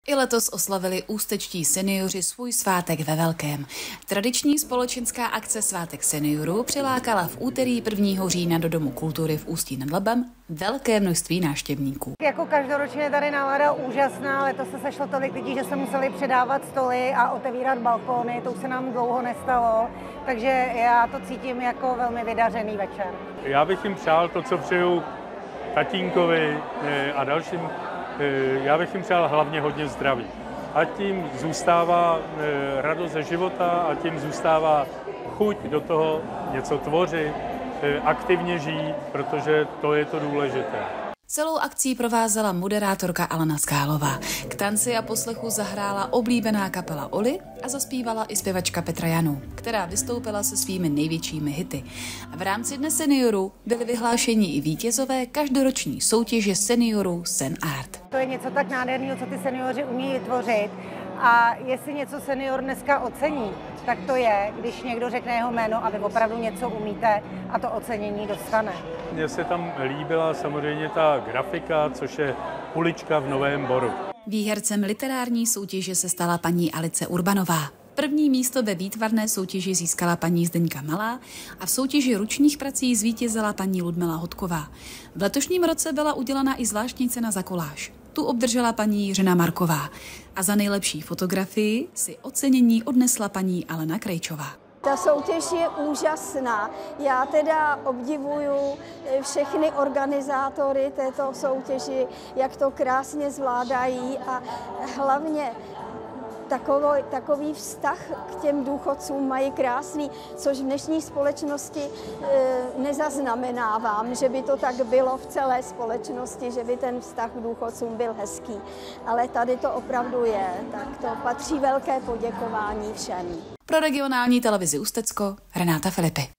I letos oslavili ústečtí seniori svůj svátek ve velkém. Tradiční společenská akce Svátek seniorů přilákala v úterý 1. října do Domu kultury v Ústí nad Labem velké množství návštěvníků. Jako každoročně je tady nálada úžasná, letos se sešlo tolik lidí, že se museli předávat stoly a otevírat balkóny, to už se nám dlouho nestalo, takže já to cítím jako velmi vydařený večer. Já bych jim přál to, co přeju tatínkovi a dalším. Já bych jim přál hlavně hodně zdraví. A tím zůstává radost ze života a tím zůstává chuť do toho něco tvořit, aktivně žít, protože to je to důležité. Celou akcí provázela moderátorka Alena Skálová. K tanci a poslechu zahrála oblíbená kapela Oli a zaspívala i zpěvačka Petra Janů, která vystoupila se svými největšími hity. A v rámci Dne seniorů byli vyhlášeni i vítězové každoroční soutěže seniorů Sen Art. To je něco tak nádherného, co ty seniori umí vytvořit. A jestli něco senior dneska ocení, tak to je, když někdo řekne jeho jméno a vy opravdu něco umíte a to ocenění dostane. Mně se tam líbila samozřejmě ta grafika, což je ulička v Novém Boru. Výhercem literární soutěže se stala paní Alice Urbanová. První místo ve výtvarné soutěži získala paní Zdeňka Malá a v soutěži ručních prací zvítězila paní Ludmila Hodková. V letošním roce byla udělena i zvláštní cena za koláž. Tu obdržela paní Jiřina Marková a za nejlepší fotografii si ocenění odnesla paní Alena Krejčová. Ta soutěž je úžasná. Já teda obdivuju všechny organizátory této soutěži, jak to krásně zvládají a hlavně takový vztah k těm důchodcům mají krásný, což v dnešní společnosti nezaznamenávám, že by to tak bylo v celé společnosti, že by ten vztah k důchodcům byl hezký. Ale tady to opravdu je, tak to patří velké poděkování všem. Pro regionální televizi Ústecko Renáta Filipy.